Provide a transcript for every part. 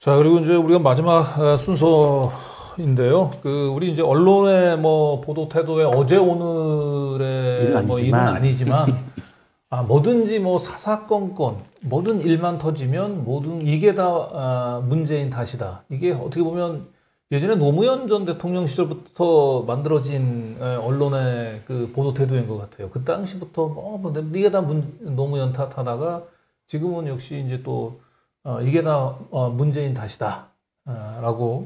자, 그리고 이제 우리가 마지막 순서인데요. 우리 이제 언론의 뭐 보도 태도에 어제 오늘의 뭐 일은 아니지만, 뭐든지 뭐 사사건건, 뭐든 일만 터지면 이게 다 문재인 탓이다. 이게 어떻게 보면 예전에 노무현 전 대통령 시절부터 만들어진 언론의 그 보도 태도인 것 같아요. 그 당시부터 이게 다 노무현 탓하다가 지금은 역시 이제 또 이게 다 문재인 탓이다 라고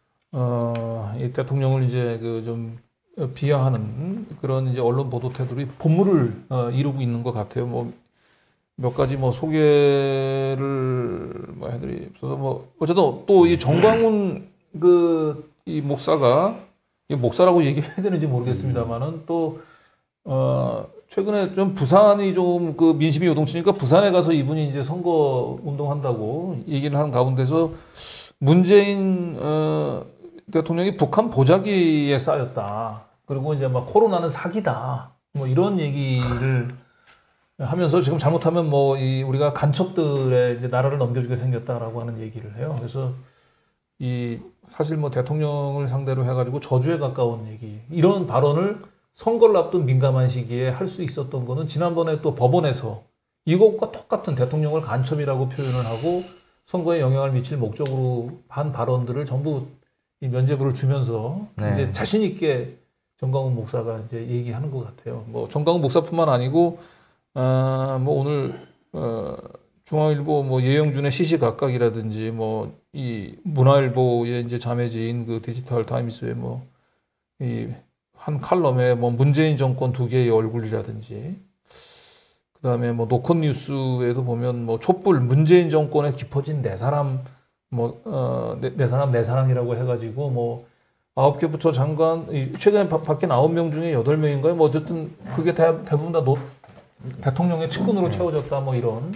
이 대통령을 이제 좀 비하하는 그런 이제 언론 보도 태도들이 본물을 이루고 있는 것 같아요. 뭐 몇 가지 뭐 소개를 해드리면서 어쨌든 또 이 정광훈 이 목사가 이 목사라고 얘기해야 되는지 모르겠습니다만은 또 최근에 좀 부산이 좀 민심이 요동치니까 부산에 가서 이분이 이제 선거 운동한다고 얘기를 한 가운데서 문재인 대통령이 북한 보자기에 쌓였다. 그리고 이제 막 코로나는 사기다. 뭐 이런 얘기를 하면서 지금 잘못하면 우리가 간첩들의 이제 나라를 넘겨주게 생겼다라고 하는 얘기를 해요. 그래서 사실 대통령을 상대로 해가지고 저주에 가까운 얘기. 이런 발언을 선거를 앞둔 민감한 시기에 할 수 있었던 거는 지난번에 또 법원에서 이것과 똑같은 대통령을 간첩이라고 표현을 하고 선거에 영향을 미칠 목적으로 한 발언들을 전부 이 면죄부를 주면서 이제 자신 있게 정광훈 목사가 이제 얘기하는 것 같아요. 정광훈 목사뿐만 아니고 오늘 중앙일보 예영준의 시시각각이라든지 이 문화일보의 이제 자매지인 그 디지털 타임스의 이 한 칼럼에 문재인 정권 두 개의 얼굴이라든지 그다음에 노컷 뉴스에도 보면 촛불 문재인 정권에 깊어진 내 사람 내 사람 내 사랑이라고 해가지고 9개 부처 장관 최근에 바뀐 9명 중에 8명인가요? 어쨌든 그게 대부분 다 대통령의 측근으로 채워졌다 이런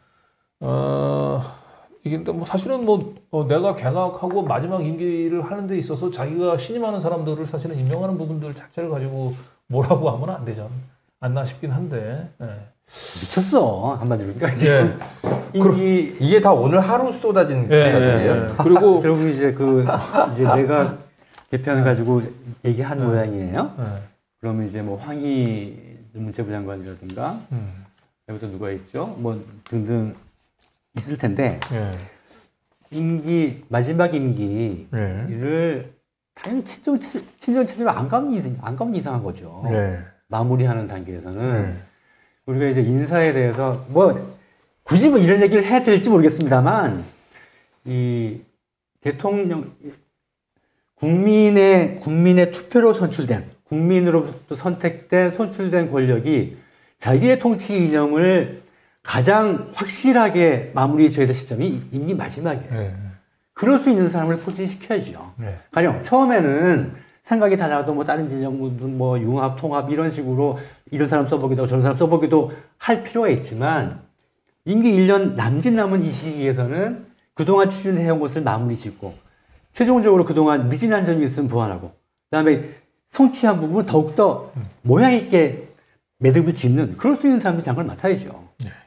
이게 사실은 내가 개각하고 마지막 임기를 하는 데 있어서 자기가 신임하는 사람들을 사실은 임명하는 부분들 자체를 가지고 뭐라고 하면 안 되지 않나 싶긴 한데. 미쳤어 한마디로. 이게 다 오늘 하루 쏟아진 기사들이에요. 그리고 이제 내가 개편 가지고 얘기한 모양이에요. 그러면 이제 황희 문체부 장관이라든가 그리고 또 누가 있죠? 등등 있을 텐데 마지막 임기를 당연히 친정체제로 안 가면 이상한 거죠. 마무리하는 단계에서는 우리가 이제 인사에 대해서 굳이 이런 얘기를 해야 될지 모르겠습니다만 이 대통령 국민의 투표로 선출된 국민으로부터 선출된 권력이 자기의 통치 이념을 가장 확실하게 마무리 지어야 될 시점이 임기 마지막이에요. 그럴 수 있는 사람을 포진시켜야죠. 가령 처음에는 생각이 달라도 다른 진영 융합, 통합 이런 식으로 이런 사람 써보기도 하고 저런 사람 써보기도 할 필요가 있지만 임기 1년 남은 이 시기에서는 그동안 추진해온 것을 마무리 짓고 최종적으로 그동안 미진한 점이 있으면 보완하고 그다음에 성취한 부분은 더욱더 모양 있게 매듭을 짓는 그럴 수 있는 사람이 장관을 맡아야죠.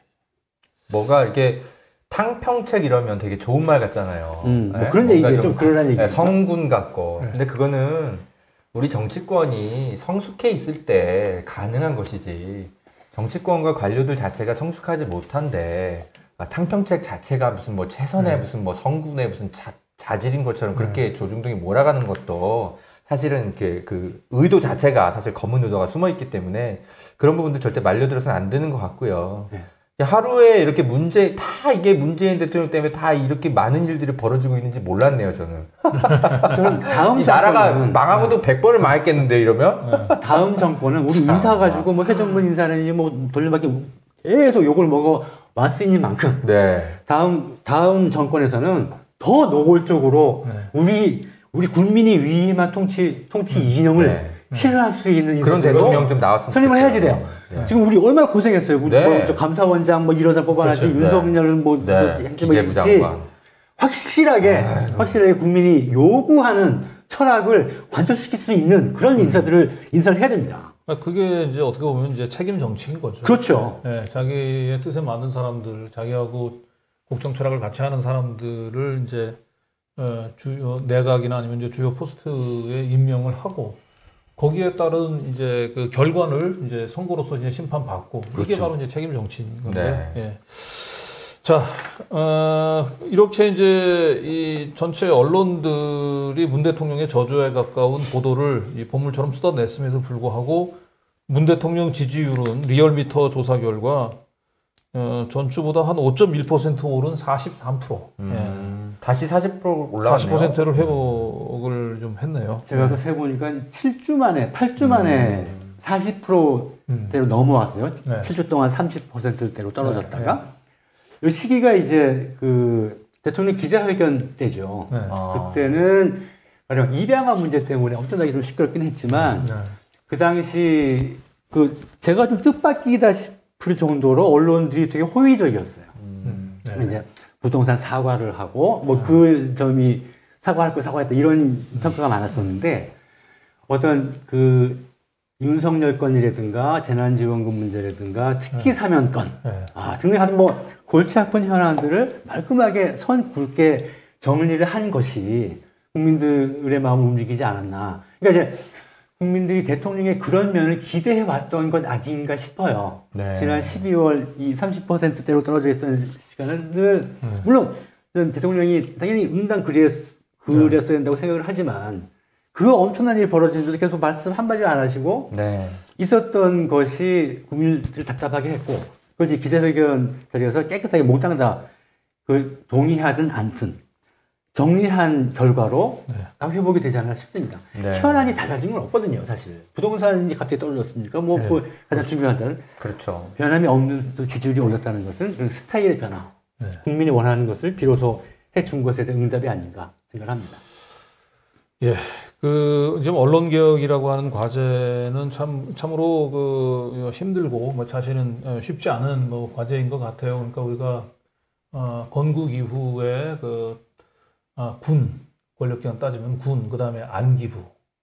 이게 탕평책 이러면 되게 좋은 말 같잖아요. 그런 얘기죠. 좀 그러란 얘기죠. 성군 같고. 근데 그거는 우리 정치권이 성숙해 있을 때 가능한 것이지. 정치권과 관료들 자체가 성숙하지 못한데 탕평책 자체가 무슨 최선의 무슨 성군의 무슨 자질인 것처럼 그렇게 조중동이 몰아가는 것도 사실은 그 의도 자체가 사실 검은 의도가 숨어 있기 때문에 그런 부분도 절대 말려들어서는 안 되는 것 같고요. 하루에 이렇게 이게 문재인 대통령 때문에 다 이렇게 많은 일들이 벌어지고 있는지 몰랐네요, 저는. 다음 이 나라가 망하고도 100번을 망했겠는데, 이러면? 다음 정권은 우리 인사 가지고 회전문 인사라든지 돌려받기 계속 욕을 먹어 왔으니만큼. 다음 정권에서는 더 노골적으로 우리 국민이 위임한 통치 이념을 실현할 수 있는 그런 대통령 좀 나왔으면 선임을 해야지 돼요. 지금 우리 얼마나 고생했어요. 우리 감사원장 이런 사람 뽑아놨지 윤석열을 기재부 장관 확실하게 국민이 요구하는 철학을 관철시킬 수 있는 그런 인사를 해야 됩니다. 그게 이제 어떻게 보면 이제 책임 정치인 거죠. 그렇죠. 자기의 뜻에 맞는 사람들, 자기하고 국정 철학을 같이 하는 사람들을 이제 주요 내각이나 아니면 이제 주요 포스트에 임명을 하고 거기에 따른 이제 그 결과를 이제 선거로서 이제 심판받고 그렇죠. 이게 바로 이제 책임 정치인 건데. 네. 예. 자, 이렇게 이제 이 전체 언론들이 문 대통령의 저주에 가까운 보도를 이 본물처럼 쏟아냈음에도 불구하고 문 대통령 지지율은 리얼미터 조사 결과 전주보다 한 5.1% 오른 43%. 다시 40% 올라갔네요. 40%를 회복을 좀 했네요. 제가 그 세보니까 7주 만에, 8주 만에 40%대로 넘어왔어요. 네. 7주 동안 30%대로 떨어졌다가. 이 시기가 이제 그 대통령 기자회견 때죠. 네. 그때는 가령 입양아 문제 때문에 엄청나게 좀 시끄럽긴 했지만 네. 그 당시 그 제가 좀 뜻밖이다 싶을 정도로 언론들이 되게 호의적이었어요. 네. 이제 부동산 사과를 하고 뭐 그 점이 사과할 거 사과했다 이런 평가가 많았었는데 어떤 그 윤석열 건이라든가 재난지원금 문제라든가 특기 사면권 등등 하는 뭐 골치 아픈 현안들을 말끔하게 선 굵게 정리를 한 것이 국민들의 마음을 움직이지 않았나. 그러니까 이제 국민들이 대통령의 그런 면을 기대해 왔던 건 아닌가 싶어요. 네. 지난 12월 이 30%대로 떨어져 있던 시간을 물론 대통령이 당연히 응당 그랬어야 된다고 생각을 하지만 그 엄청난 일이 벌어지는데도 계속 말씀 한마디 안 하시고 네. 있었던 것이 국민들 답답하게 했고 그걸 이제 기자회견 자리에서 깨끗하게 몽땅 다 그 동의하든 않든 정리한 결과로 회복이 되지 않나 싶습니다. 네. 현안이 달라진 건 없거든요, 사실. 부동산이 갑자기 떨어졌습니까? 뭐, 그 가장 중요하다는 그렇죠. 변함이 없는 또 지지율이 올랐다는 것은 그런 스타일의 변화, 국민이 원하는 것을 비로소 해준 것에 대한 응답이 아닌가 생각합니다. 예, 그 지금 언론 개혁이라고 하는 과제는 참으로 그 힘들고 뭐 사실은 쉽지 않은 뭐 과제인 것 같아요. 그러니까 우리가 건국 이후에 군 권력기관 따지면 군, 그다음에 안기부,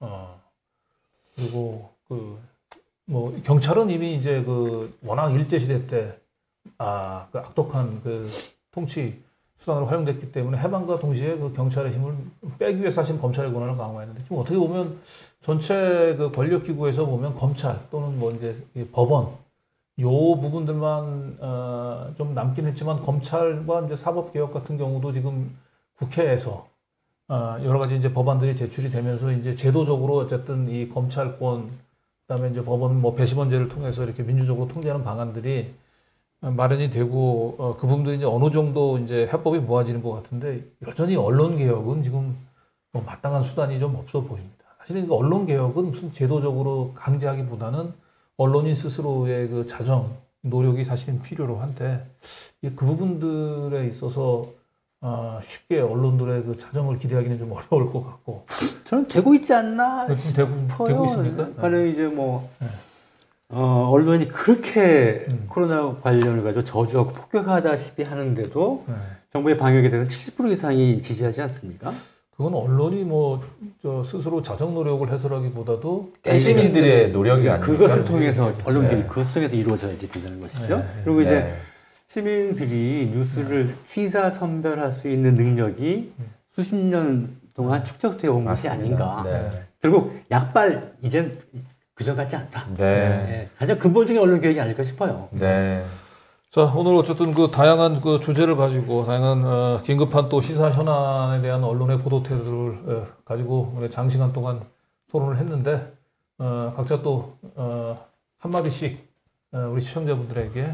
그리고 뭐 경찰은 이미 이제 워낙 일제 시대 때 그 악독한 그 통치 수단으로 활용됐기 때문에 해방과 동시에 그 경찰의 힘을 빼기 위해서 사실 검찰의 권한을 강화했는데 지금 어떻게 보면 전체 그 권력 기구에서 보면 검찰 또는 뭐 이제 법원 요 부분들만 좀 남긴 했지만 검찰과 이제 사법 개혁 같은 경우도 지금 국회에서 여러 가지 이제 법안들이 제출이 되면서 이제 제도적으로 어쨌든 이 검찰권 그다음에 이제 법원 뭐 배심원제를 통해서 이렇게 민주적으로 통제하는 방안들이 마련이 되고 그 부분들이 이제 어느 정도 이제 해법이 모아지는 것 같은데 여전히 언론 개혁은 지금 뭐 마땅한 수단이 좀 없어 보입니다. 사실은 언론 개혁은 무슨 제도적으로 강제하기보다는 언론인 스스로의 그 자정 노력이 사실은 필요로 한데 그 부분들에 있어서 쉽게 언론들의 그 자정을 기대하기는 좀 어려울 것 같고 저는 되고 있지 않나 되고 있습니까? 가령 이제 뭐 언론이 그렇게 코로나 관련을 가지고 저주하고 폭격하다시피 하는데도 정부의 방역에 대해서 70% 이상이 지지하지 않습니까? 그건 언론이 뭐 스스로 자정 노력을 해서라기보다도 시민들의 노력이 아닙니까? 그것을 통해서 언론들이 그것을 통해서 이루어져야지 된다는 것이죠. 그리고 이제 시민들이 뉴스를 취사 선별할 수 있는 능력이 수십 년 동안 축적되어 온 것이 아닌가. 결국 약발 이젠 그저 같지 않다. 가장 근본적인 언론 개혁이 아닐까 싶어요. 자, 오늘 어쨌든 그 다양한 그 주제를 가지고 다양한 긴급한 또 시사 현안에 대한 언론의 보도 태도를 가지고 장시간 동안 토론을 했는데 각자 또 한마디씩 우리 시청자분들에게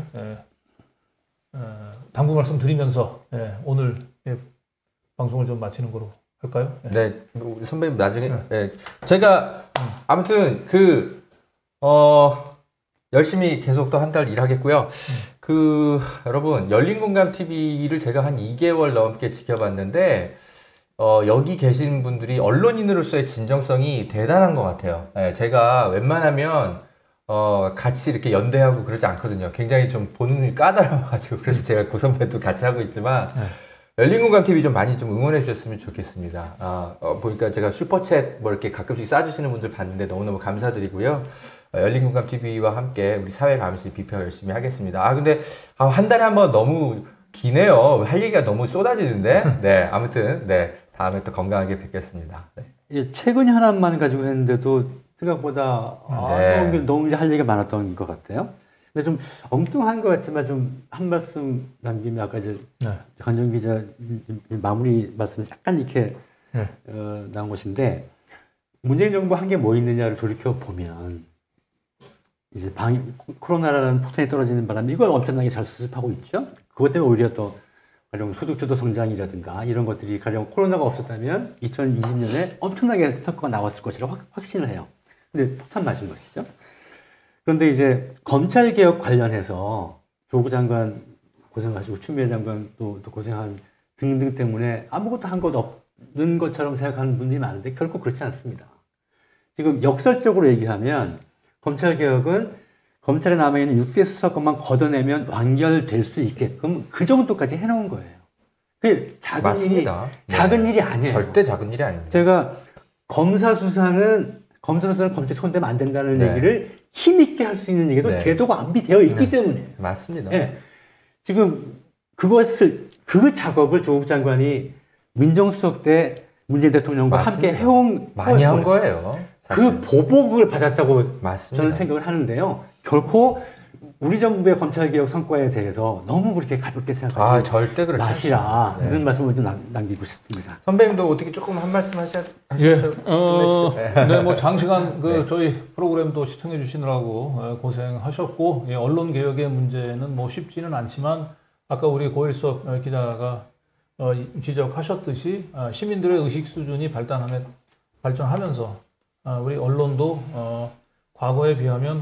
당부 말씀 드리면서 오늘 방송을 좀 마치는 거로 할까요? 네, 우리 선배님 나중에 제가 아무튼 열심히 계속 또 한 달 일하겠고요. 여러분 열린공감 TV를 제가 한 2개월 넘게 지켜봤는데 여기 계신 분들이 언론인으로서의 진정성이 대단한 것 같아요. 제가 웬만하면 같이 이렇게 연대하고 그러지 않거든요. 굉장히 좀 보는 눈이 까다로워가지고 그래서 제가 고 선배도 같이 하고 있지만 열린공감 TV 좀 많이 좀 응원해 주셨으면 좋겠습니다. 보니까 제가 슈퍼챗 뭐 이렇게 가끔씩 쏴주시는 분들 봤는데 너무너무 감사드리고요. 열린공감 TV와 함께 우리 사회 감시 비평 열심히 하겠습니다. 근데 한 달에 한 번 너무 기네요. 할 얘기가 너무 쏟아지는데. 네, 아무튼 네, 다음에 또 건강하게 뵙겠습니다. 네. 최근 현안만 가지고 했는데도 생각보다 네. 너무 이제 할 얘기가 많았던 것 같아요. 근데 좀 엉뚱한 것 같지만 좀 한 말씀 남기면 아까 이제 관정 기자 마무리 말씀에 약간 이렇게 나온 것인데 문재인 정부 한 게 뭐 있느냐를 돌이켜 보면 이제 코로나라는 폭탄이 떨어지는 바람에 이걸 엄청나게 잘 수습하고 있죠. 그것 때문에 오히려 또 가령 소득주도 성장이라든가 이런 것들이 가령 코로나가 없었다면 2020년에 엄청나게 성과가 나왔을 것이라고 확신을 해요. 근데 폭탄 맞은 것이죠. 그런데 이제 검찰개혁 관련해서 조국 장관 고생하시고 추미애 장관 또 고생한 등등 때문에 아무것도 한 것 없는 것처럼 생각하는 분들이 많은데 결코 그렇지 않습니다. 지금 역설적으로 얘기하면 검찰개혁은 검찰에 남아있는 6개 수사권만 걷어내면 완결될 수 있게끔 그 정도까지 해놓은 거예요. 그게 작은 일이 아니에요. 절대 작은 일이 아닙니다. 제가 검사 수사는 검찰 손대면 안 된다는 얘기를 힘있게 할 수 있는 얘기도 제도가 안비되어 있기 때문에. 맞습니다. 네. 지금 그 작업을 조국 장관이 민정수석 때 문재인 대통령과 맞습니다. 함께 해온 많이 한 거예요. 사실. 그 보복을 받았다고 맞습니다. 저는 생각을 하는데요. 결코 우리 정부의 검찰개혁 성과에 대해서 너무 그렇게 가볍게 생각하지 절대 그렇지 마시라는 말씀을 좀 남기고 싶습니다. 선배님도 어떻게 조금 한 말씀 하셔서 네, 뭐 장시간 저희 프로그램도 시청해 주시느라고 고생하셨고 언론 개혁의 문제는 뭐 쉽지는 않지만 아까 우리 고일석 기자가 지적하셨듯이 시민들의 의식 수준이 발전하면서 우리 언론도 과거에 비하면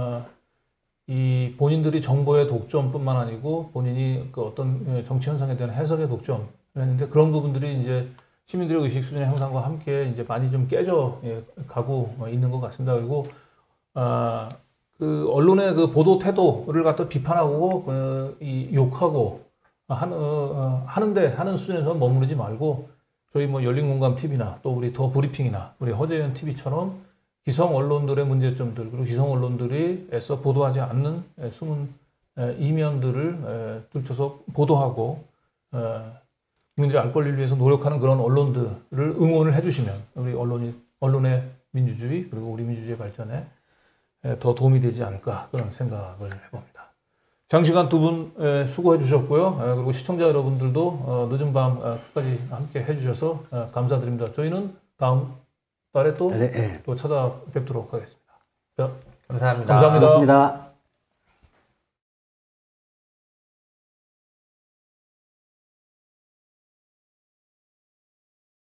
이 본인들이 정보의 독점뿐만 아니고 본인이 그 어떤 정치 현상에 대한 해석의 독점을 했는데 그런 부분들이 이제 시민들의 의식 수준의 향상과 함께 이제 많이 좀 깨져 가고 있는 것 같습니다. 그리고 그 언론의 그 보도 태도를 갖다 비판하고 이 욕하고 하는 수준에서 머무르지 말고 저희 뭐 열린공감 TV나 또 우리 더 브리핑이나 우리 허재현 TV처럼 기성 언론들의 문제점들 그리고 기성 언론들이 애써 보도하지 않는 숨은 이면들을 들춰서 보도하고 국민들의 알 권리를 위해서 노력하는 그런 언론들을 응원을 해주시면 우리 언론의 민주주의 그리고 우리 민주주의 발전에 더 도움이 되지 않을까 그런 생각을 해봅니다. 장시간 두 분 수고해 주셨고요. 그리고 시청자 여러분들도 늦은 밤 끝까지 함께 해주셔서 감사드립니다. 저희는 다음 달에 또 찾아뵙도록 하겠습니다. 감사합니다. 감사합니다. 고맙습니다.